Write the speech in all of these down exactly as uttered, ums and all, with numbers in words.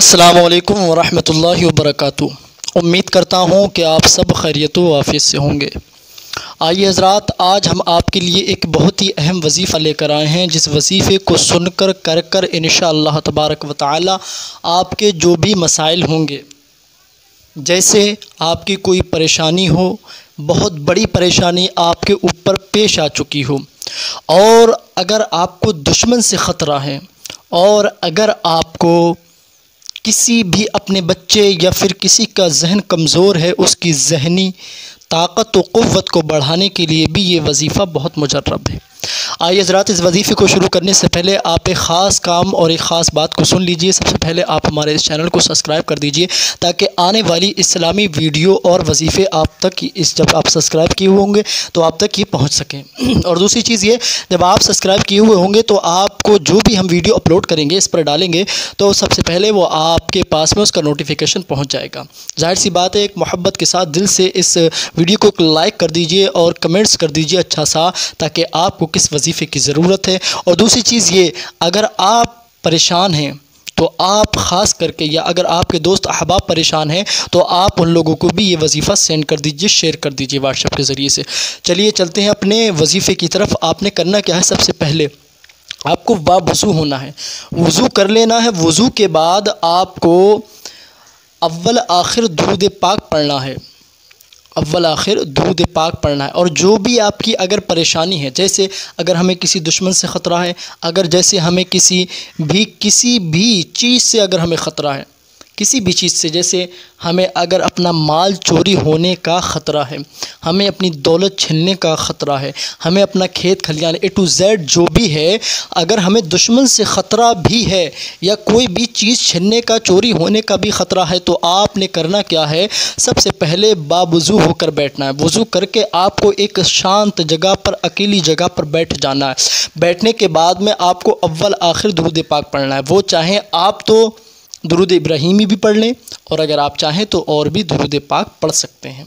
अस्सलामुअलैकुम वरहमतुल्लाहि वबरकातुहू। उम्मीद करता हूँ कि आप सब खैरियत व आफियत से होंगे। आइए हज़रात, आज हम आपके लिए एक बहुत ही अहम वजीफ़ा लेकर आए हैं, जिस वजीफ़े को सुनकर कर कर इंशाअल्लाह तबारक व तआला आपके जो भी मसाइल होंगे, जैसे आपकी कोई परेशानी हो, बहुत बड़ी परेशानी आपके ऊपर पेश आ चुकी हो, और अगर आपको दुश्मन से ख़तरा है, और अगर आपको किसी भी अपने बच्चे या फिर किसी का जहन कमज़ोर है, उसकी जहनी ताकत व क़ुव्वत को बढ़ाने के लिए भी ये वजीफ़ा बहुत मुजर्रब है। आइए हज़रात, इस वजीफ़े को शुरू करने से पहले आप एक ख़ास काम और एक ख़ास बात को सुन लीजिए। सबसे पहले आप हमारे इस चैनल को सब्सक्राइब कर दीजिए, ताकि आने वाली इस्लामी वीडियो और वजीफ़े आप तक, इस जब आप सब्सक्राइब किए हुए होंगे तो आप तक ये पहुंच सकें। और दूसरी चीज़ ये, जब आप सब्सक्राइब किए हुए होंगे तो आपको जो भी हम वीडियो अपलोड करेंगे, इस पर डालेंगे, तो सबसे पहले वो आपके पास में उसका नोटिफिकेशन पहुँच जाएगा। ज़ाहिर सी बात है, एक मोहब्बत के साथ दिल से इस वीडियो को लाइक कर दीजिए और कमेंट्स कर दीजिए अच्छा सा, ताकि आपको किस वजीफ़े की ज़रूरत है। और दूसरी चीज़ ये, अगर आप परेशान हैं तो आप ख़ास करके, या अगर आपके दोस्त अहबाब परेशान हैं तो आप उन लोगों को भी ये वजीफ़ा सेंड कर दीजिए, शेयर कर दीजिए व्हाट्सएप के ज़रिए से। चलिए चलते हैं अपने वजीफ़े की तरफ। आपने करना क्या है, सबसे पहले आपको बावज़ू होना है, वज़ू कर लेना है। वज़ू के बाद आपको अव्वल आखिर दुरूद पाक पढ़ना है, अव्वल आखिर दुरूद पाक पढ़ना है। और जो भी आपकी अगर परेशानी है, जैसे अगर हमें किसी दुश्मन से ख़तरा है, अगर जैसे हमें किसी भी किसी भी चीज़ से अगर हमें ख़तरा है, किसी भी चीज़ से, जैसे हमें अगर अपना माल चोरी होने का ख़तरा है, हमें अपनी दौलत छीनने का ख़तरा है, हमें अपना खेत खलियान ए टू जेड जो भी है, अगर हमें दुश्मन से ख़तरा भी है या कोई भी चीज़ छीनने का, चोरी होने का भी ख़तरा है, तो आपने करना क्या है, सबसे पहले बावज़ू होकर बैठना है। वज़ू करके आपको एक शांत जगह पर, अकेली जगह पर बैठ जाना है। बैठने के बाद में आपको अव्वल आखिर दुरूद पाक पढ़ना है। वो चाहें आप तो दुरूद इब्राहीमी भी पढ़ लें, और अगर आप चाहें तो और भी दुरूद पाक पढ़ सकते हैं।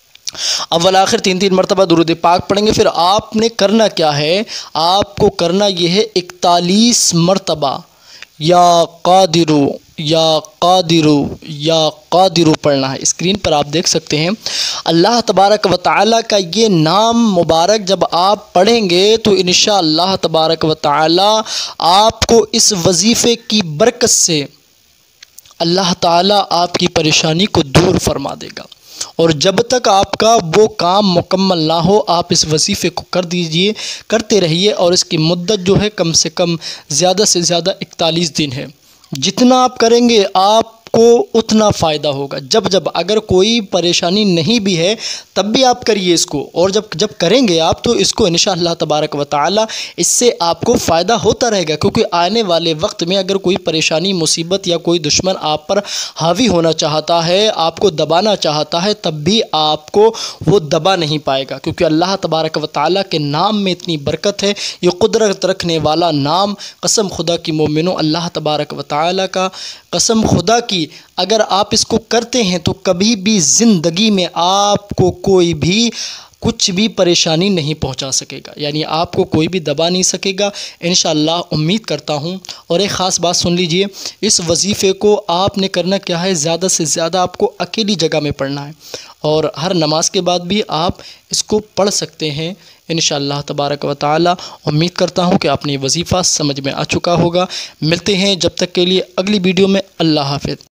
अव्वल आखिर तीन तीन मरतबा दुरूद पाक पढ़ेंगे। फिर आपने करना क्या है, आपको करना यह है इकतालीस मरतबा या कादिरू या कादिरू या कादिरू पढ़ना है। स्क्रीन पर आप देख सकते हैं, अल्लाह तबारक व तआला का ये नाम मुबारक जब आप पढ़ेंगे तो इंशाअल्लाह तबारक व तआला आपको इस वजीफ़े की बरकत से अल्लाह ताला आपकी परेशानी को दूर फरमा देगा। और जब तक आपका वो काम मुकम्मल ना हो, आप इस वजीफ़े को कर दीजिए, करते रहिए। और इसकी मुद्दत जो है कम से कम ज़्यादा से ज़्यादा इकतालीस दिन है। जितना आप करेंगे आपको उतना फ़ायदा होगा। जब जब अगर कोई परेशानी नहीं भी है तब भी आप करिए इसको, और जब जब करेंगे आप तो इसको इंशाअल्लाह तबारक व तआला इससे आपको फ़ायदा होता रहेगा। क्योंकि आने वाले वक्त में अगर कोई परेशानी, मुसीबत या कोई दुश्मन आप पर हावी होना चाहता है, आपको दबाना चाहता है, तब भी आपको वो दबा नहीं पाएगा। क्योंकि अल्लाह तबारक व तआला के नाम में इतनी बरकत है। ये कुदरत रखने वाला नाम, कसम खुदा की मोमिनों, अल्लाह तबारक व तआला का कसम खुदा की, अगर आप इसको करते हैं तो कभी भी ज़िंदगी में आपको कोई भी कुछ भी परेशानी नहीं पहुंचा सकेगा, यानी आपको कोई भी दबा नहीं सकेगा इंशाअल्लाह। उम्मीद करता हूं। और एक ख़ास बात सुन लीजिए, इस वजीफ़े को आपने करना क्या है, ज़्यादा से ज़्यादा आपको अकेली जगह में पढ़ना है, और हर नमाज के बाद भी आप इसको पढ़ सकते हैं इंशाअल्लाह तबारक व तआला। उम्मीद करता हूँ कि आपने वजीफ़ा समझ में आ चुका होगा। मिलते हैं जब तक के लिए अगली वीडियो में। अल्लाह हाफ़िज़।